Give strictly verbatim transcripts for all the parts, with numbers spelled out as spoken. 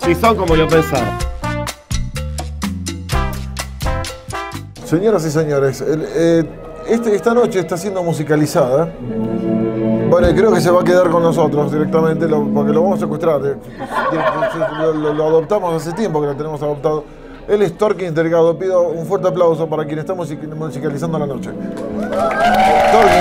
si son como yo pensaba. Señoras y señores, el, eh, este, esta noche está siendo musicalizada. Bueno, creo que se va a quedar con nosotros directamente, lo, porque lo vamos a secuestrar. Eh, lo, lo, lo adoptamos hace tiempo que lo tenemos adoptado. Él es Torquín Delgado. Pido un fuerte aplauso para quien está music musicalizando la noche. Torquín,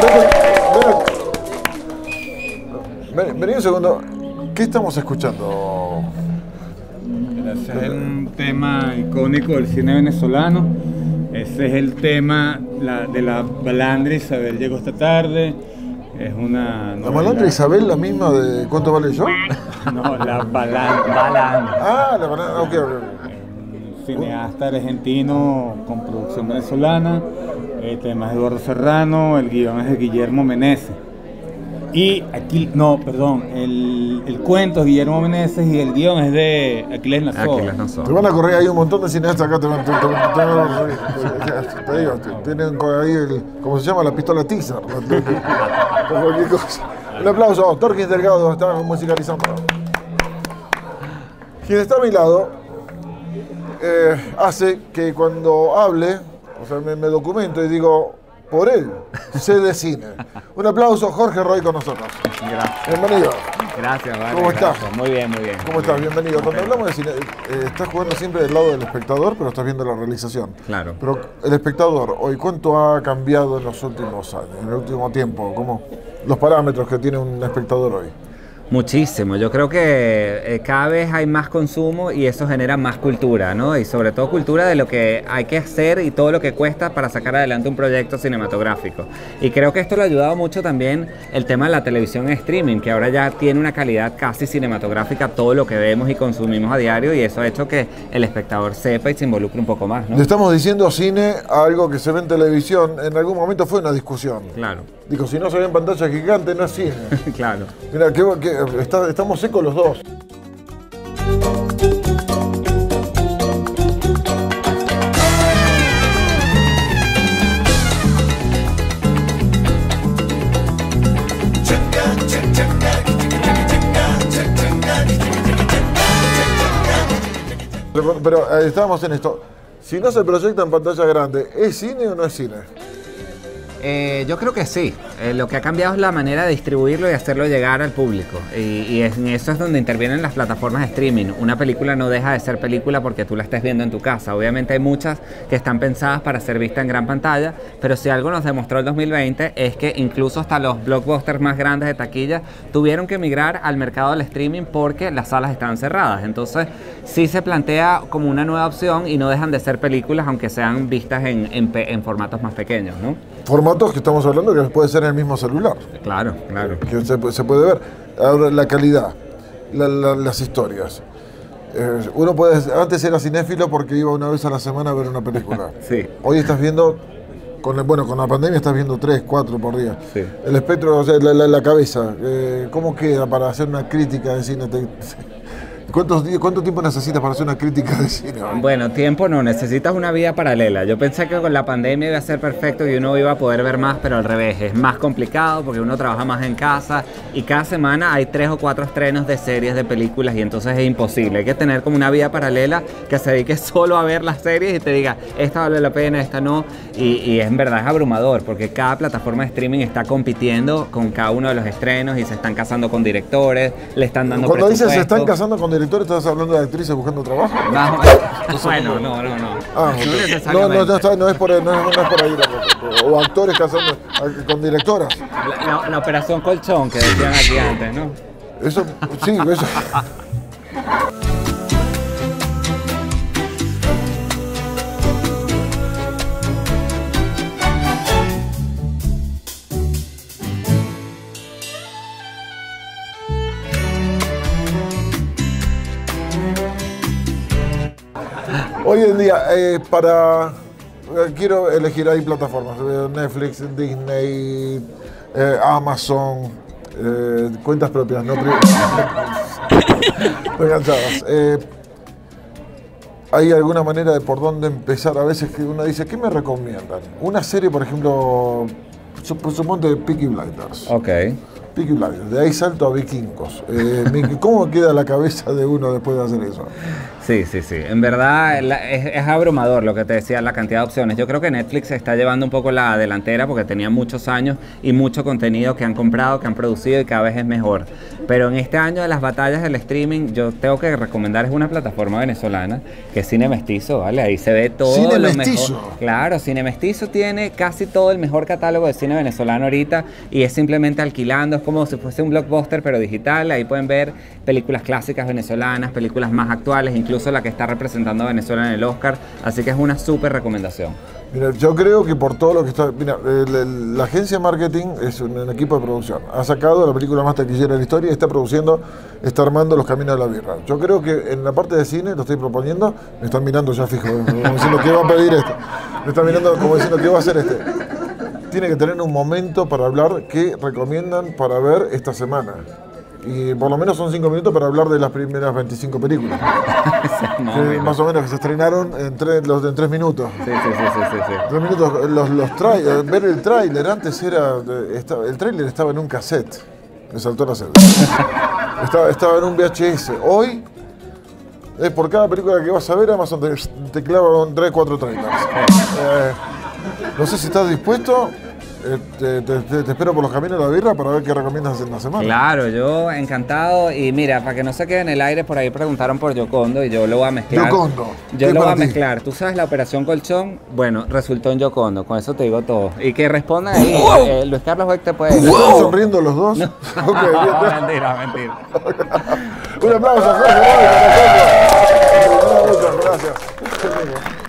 ven, ven, vení un segundo. ¿Qué estamos escuchando? Ese es un tema icónico del cine venezolano. Ese es el tema la, de la Balandra Isabel llegó esta tarde. Es una... ¿La Balandra Isabel, la misma de ¿Cuánto vale yo? No, la Balandra. Ah, la Balandra, ok, ok. Un cineasta argentino con producción venezolana. El tema es Eduardo Serrano, el guión es de Guillermo Meneses. Y aquí, no, perdón, el, el cuento es Guillermo Meneses y el guión es de Aquiles Nazoa. Aquiles Nazoa. Te van a correr ahí un montón de cineastas acá, te van, te, te, te, te, te digo, tienen ahí, el, ¿cómo se llama? La pistola Tizar. Cualquier cosa. Un aplauso, Torquín Delgado está musicalizando. Quien está a mi lado eh, hace que cuando hable, o sea, me, me documento y digo, por él, sé de cine. Un aplauso, Jorge Roy con nosotros. Gracias. Bienvenido. Gracias, vale. ¿Cómo estás? Gracias. Muy bien, muy bien. ¿Cómo estás? Bienvenido. Cuando hablamos de cine, eh, estás jugando siempre del lado del espectador, pero estás viendo la realización. Claro. Pero el espectador, hoy, ¿cuánto ha cambiado en los últimos años, en el último tiempo? ¿Cómo los parámetros que tiene un espectador hoy? Muchísimo, yo creo que eh, cada vez hay más consumo y eso genera más cultura, ¿no? Y sobre todo cultura de lo que hay que hacer y todo lo que cuesta para sacar adelante un proyecto cinematográfico. Y creo que esto le ha ayudado mucho también el tema de la televisión en streaming, que ahora ya tiene una calidad casi cinematográfica todo lo que vemos y consumimos a diario, y eso ha hecho que el espectador sepa y se involucre un poco más, ¿no? Le estamos diciendo cine a algo que se ve en televisión, en algún momento fue una discusión. Claro. Digo, si no se ve en pantalla gigante, no es cine. Claro. Mira, que, que está, estamos secos los dos. Pero, pero eh, estábamos en esto. Si no se proyecta en pantalla grande, ¿es cine o no es cine? Eh, yo creo que sí. Eh, lo que ha cambiado es la manera de distribuirlo y hacerlo llegar al público. Y, y en eso es donde intervienen las plataformas de streaming. Una película no deja de ser película porque tú la estés viendo en tu casa. Obviamente hay muchas que están pensadas para ser vistas en gran pantalla, pero si algo nos demostró el dos mil veinte es que incluso hasta los blockbusters más grandes de taquilla tuvieron que migrar al mercado del streaming porque las salas estaban cerradas. Entonces sí se plantea como una nueva opción y no dejan de ser películas aunque sean vistas en, en, en formatos más pequeños, ¿no? Formatos que estamos hablando que puede ser en el mismo celular. Claro, claro. Que se, se puede ver. Ahora, la calidad, la, la, las historias. Eh, uno puede, antes era cinéfilo porque iba una vez a la semana a ver una película. Sí. Hoy estás viendo, con el, bueno, con la pandemia estás viendo tres, cuatro por día. Sí. El espectro, o sea, la, la, la cabeza, eh, ¿cómo queda para hacer una crítica de cine? Te, ¿Cuántos, ¿Cuánto tiempo necesitas para hacer una crítica de cine? Bueno, tiempo no, necesitas una vida paralela. Yo pensé que con la pandemia iba a ser perfecto y uno iba a poder ver más, pero al revés, es más complicado porque uno trabaja más en casa y cada semana hay tres o cuatro estrenos de series, de películas, y entonces es imposible. Hay que tener como una vida paralela que se dedique solo a ver las series y te diga, esta vale la pena, esta no, y, y en verdad es abrumador porque cada plataforma de streaming está compitiendo con cada uno de los estrenos y se están casando con directores, le están dando Cuando dices se están presupuesto. casando con directores, ¿estás hablando de actrices buscando trabajo? No, bueno, no, no, no. Ah, No okay. no, necesariamente. no, no, está, no, es por, no, es, no es por ahí tampoco. O actores casando con directoras. La, la, la operación colchón que decían aquí antes, ¿no? Eso, sí, eso. Hoy en día, eh, para... eh, quiero elegir ahí plataformas. eh, Netflix, Disney, eh, Amazon, eh, cuentas propias, no pri- enganchadas. Eh, ¿Hay alguna manera de por dónde empezar? A veces que uno dice, ¿qué me recomiendan? Una serie, por ejemplo, sup- suponte Peaky Blinders. Ok. Peaky Blinders, de ahí salto a Vikingos. Eh, ¿Cómo queda la cabeza de uno después de hacer eso? Sí, sí, sí. En verdad la, es, es abrumador lo que te decía, la cantidad de opciones. Yo creo que Netflix está llevando un poco la delantera porque tenía muchos años y mucho contenido que han comprado, que han producido y cada vez es mejor. Pero en este año de las batallas del streaming, yo tengo que recomendar es una plataforma venezolana que es Cine Mestizo, ¿vale? Ahí se ve todo Cine lo Mestizo. mejor. Claro, Cine Mestizo tiene casi todo el mejor catálogo de cine venezolano ahorita y es simplemente alquilando, es como si fuese un blockbuster pero digital. Ahí pueden ver películas clásicas venezolanas, películas más actuales, incluso la que está representando a Venezuela en el Oscar, así que es una súper recomendación. Mira, yo creo que por todo lo que está... Mira, el, el, la agencia de marketing es un, un equipo de producción. Ha sacado la película más taquillera de la historia y está produciendo, está armando Los Caminos de la Birra. Yo creo que en la parte de cine, lo estoy proponiendo, me están mirando ya fijo, como diciendo qué va a pedir este. Me están mirando como diciendo qué va a hacer este. Tiene que tener un momento para hablar qué recomiendan para ver esta semana. Y por lo menos son cinco minutos para hablar de las primeras veinticinco películas. No, que más o menos que se estrenaron en tres, los de tres minutos. Sí, sí, sí, sí, sí, sí. Tres minutos, los, los trailers, ver el tráiler, antes era, estaba, el tráiler estaba en un cassette, me saltó la celda. Estaba, estaba en un V H S. Hoy, es por cada película que vas a ver, Amazon te, te clava tres, cuatro trailers. Eh, no sé si estás dispuesto. Eh, te, te, te, te espero por Los Caminos de la Birra para ver qué recomiendas en la semana. Claro, yo encantado. Y mira, para que no se quede en el aire, por ahí preguntaron por Yocondo y yo lo voy a mezclar. Yocondo. Yo ¿Qué lo voy para a ti? mezclar. Tú sabes la operación Colchón, bueno, resultó en Yocondo. Con eso te digo todo. Y que responda ahí. eh, Luis Carlos Beck te puede. ¿Están sonriendo los dos? No. Ok, bien. mentira, mentira. Un aplauso, Jorge. Muchas gracias.